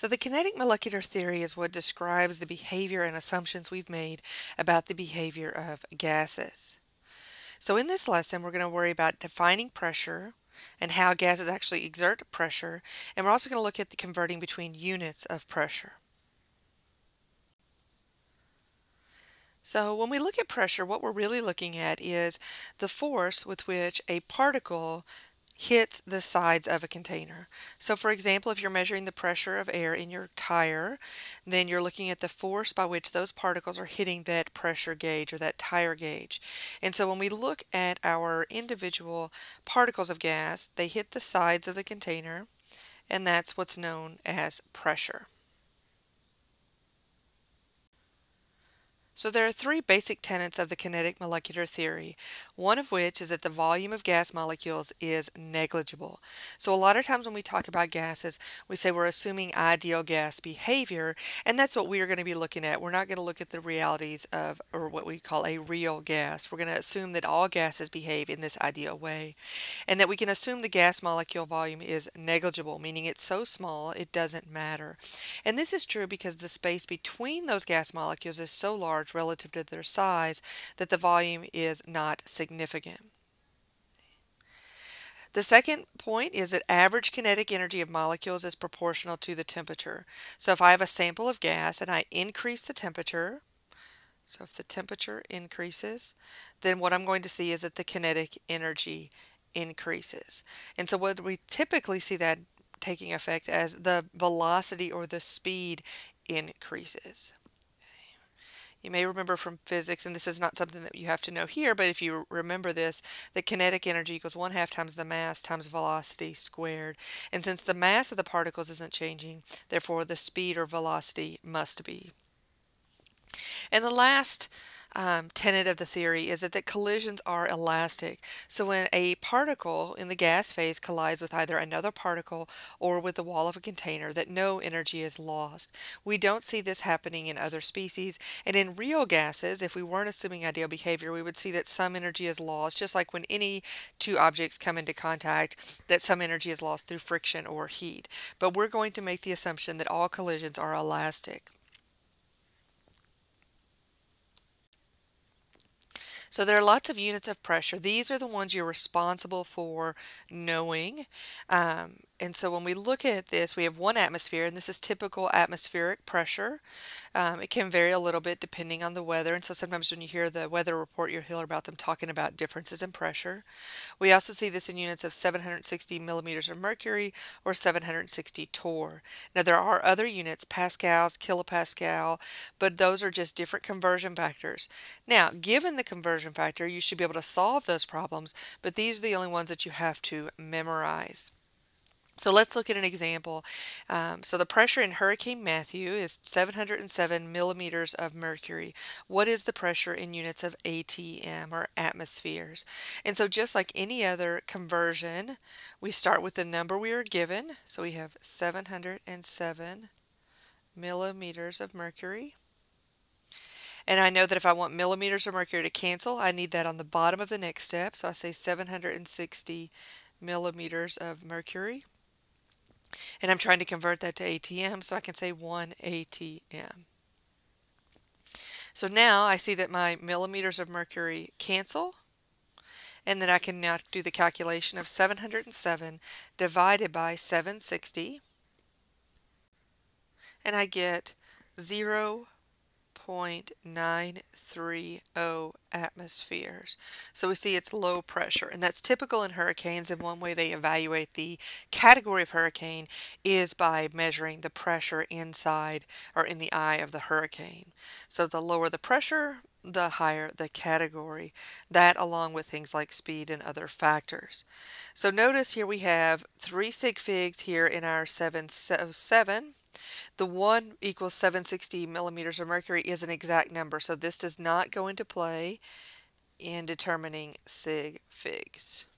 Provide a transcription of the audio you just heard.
So the kinetic molecular theory is what describes the behavior and assumptions we've made about the behavior of gases. So in this lesson, we're going to worry about defining pressure and how gases actually exert pressure, and we're also going to look at the converting between units of pressure. So when we look at pressure, what we're really looking at is the force with which a particle hits the sides of a container. So for example, if you're measuring the pressure of air in your tire, then you're looking at the force by which those particles are hitting that pressure gauge or that tire gauge. And so when we look at our individual particles of gas, they hit the sides of the container, and that's what's known as pressure. So there are three basic tenets of the kinetic molecular theory, one of which is that the volume of gas molecules is negligible. So a lot of times when we talk about gases, we say we're assuming ideal gas behavior, and that's what we are going to be looking at. We're not going to look at the realities of, or what we call a real gas. We're going to assume that all gases behave in this ideal way, and that we can assume the gas molecule volume is negligible, meaning it's so small it doesn't matter. And this is true because the space between those gas molecules is so large relative to their size that the volume is not significant. The second point is that average kinetic energy of molecules is proportional to the temperature. So if I have a sample of gas and I increase the temperature, so if the temperature increases, then what I'm going to see is that the kinetic energy increases. And so what we typically see that taking effect as the velocity or the speed increases. You may remember from physics, and this is not something that you have to know here, but if you remember this, that kinetic energy equals 1/2 times the mass times velocity squared. And since the mass of the particles isn't changing, therefore the speed or velocity must be. And the last tenet of the theory is that collisions are elastic. So when a particle in the gas phase collides with either another particle or with the wall of a container, that no energy is lost. We don't see this happening in other species, and in real gases, if we weren't assuming ideal behavior, we would see that some energy is lost, just like when any two objects come into contact, that some energy is lost through friction or heat. But we're going to make the assumption that all collisions are elastic. So there are lots of units of pressure. These are the ones you're responsible for knowing. And so when we look at this, we have 1 atmosphere, and this is typical atmospheric pressure. It can vary a little bit depending on the weather, and so sometimes when you hear the weather report, you'll hear about them talking about differences in pressure. We also see this in units of 760 millimeters of mercury or 760 torr. Now there are other units, pascals, kilopascal, but those are just different conversion factors. Now, given the conversion factor, you should be able to solve those problems, but these are the only ones that you have to memorize. So let's look at an example. So the pressure in Hurricane Matthew is 707 millimeters of mercury. What is the pressure in units of ATM or atmospheres? And so just like any other conversion, we start with the number we are given. So we have 707 millimeters of mercury. And I know that if I want millimeters of mercury to cancel, I need that on the bottom of the next step. So I say 760 millimeters of mercury. And I'm trying to convert that to ATM, so I can say 1 ATM. So now I see that my millimeters of mercury cancel, and then I can now do the calculation of 707 divided by 760, and I get 0.930 atmospheres. So we see it's low pressure, and that's typical in hurricanes, and one way they evaluate the category of hurricane is by measuring the pressure inside or in the eye of the hurricane. So the lower the pressure, the higher the category. That along with things like speed and other factors. So notice here we have 3 sig figs here in our 707. The 1 equals 760 millimeters of mercury is an exact number, so this does not go into play in determining sig figs.